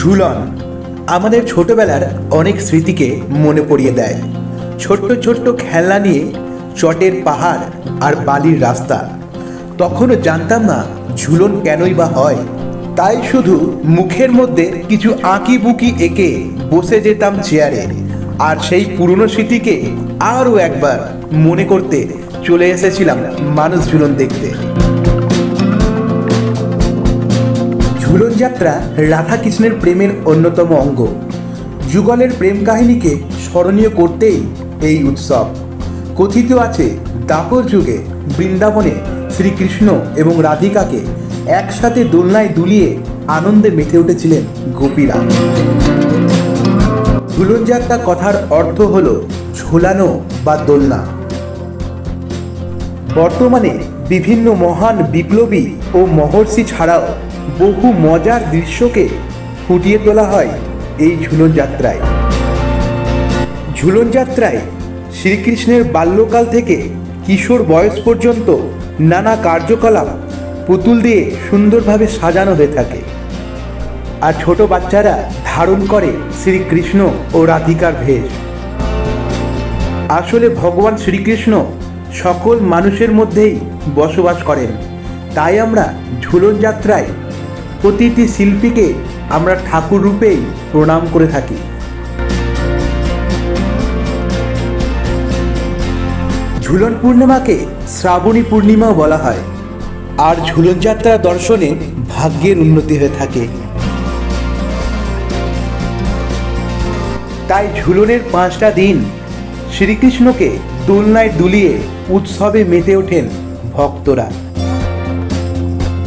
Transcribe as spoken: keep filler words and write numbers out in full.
ঝুলন আমাদের ছোটবেলার অনেক স্মৃতিকে মনে পড়িয়ে দেয়। ছোট্ট ছোট্ট খেলনা নিয়ে চটের পাহাড় আর বালির রাস্তা। তখনও জানতাম না ঝুলন কেনই বা হয়, তাই শুধু মুখের মধ্যে কিছু আঁকি বুকি এঁকে বসে যেতাম চেয়ারে, আর সেই পুরনো স্মৃতিকে আরও একবার মনে করতে চলে এসেছিলাম মানুষ ঝুলন দেখতে। ঝুলন যাত্রা রাধা কৃষ্ণের প্রেমের অন্যতম অঙ্গ। যুগলের প্রেম কাহিনীকে স্মরণীয় করতেই এই উৎসব। কথিত আছে দ্বাপর যুগে বৃন্দাবনে শ্রীকৃষ্ণ এবং রাধিকাকে একসাথে দোলনায় দুলিয়ে আনন্দে মেতে উঠেছিলেন গোপীরা। ঝুলন যাত্রা কথার অর্থ হল ঝোলানো বা দোলনা। বর্তমানে বিভিন্ন মহান বিপ্লবী ও মহর্ষি ছাড়াও বহু মজার দৃশ্যকে ফুটিয়ে তোলা হয় এই ঝুলন যাত্রায়। ঝুলন যাত্রায় শ্রীকৃষ্ণের বাল্যকাল থেকে কিশোর বয়স পর্যন্ত নানা কার্যকলাপ পুতুল দিয়ে সুন্দরভাবে সাজানো হয়ে থাকে, আর ছোট বাচ্চারা ধারণ করে শ্রীকৃষ্ণ ও রাধিকার ভেষ। আসলে ভগবান শ্রীকৃষ্ণ সকল মানুষের মধ্যেই বসবাস করেন, তাই আমরা ঝুলন যাত্রায় প্রতিটি শিল্পীকে আমরা ঠাকুর রূপেই প্রণাম করে থাকি। ঝুলন পূর্ণিমাকে শ্রাবণী পূর্ণিমাও বলা হয়, আর ঝুলন যাত্রা দর্শনে ভাগ্যের উন্নতি হয়ে থাকে। তাই ঝুলনের পাঁচটা দিন শ্রীকৃষ্ণকে দোলনায় দুলিয়ে উৎসবে মেতে ওঠেন ভক্তরা।